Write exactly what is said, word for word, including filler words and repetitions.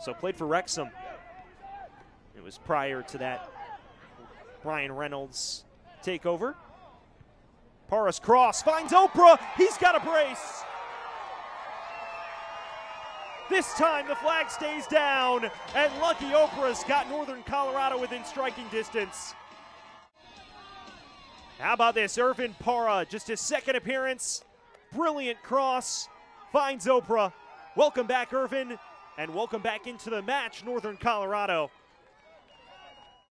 So played for Wrexham. It was prior to that Ryan Reynolds takeover. Opara's cross finds Opara. He's got a brace. This time the flag stays down, and lucky Opara's got Northern Colorado within striking distance. How about this? Irvin Opara, just his second appearance. Brilliant cross. Finds Opara. Welcome back, Irvin, and welcome back into the match, Northern Colorado.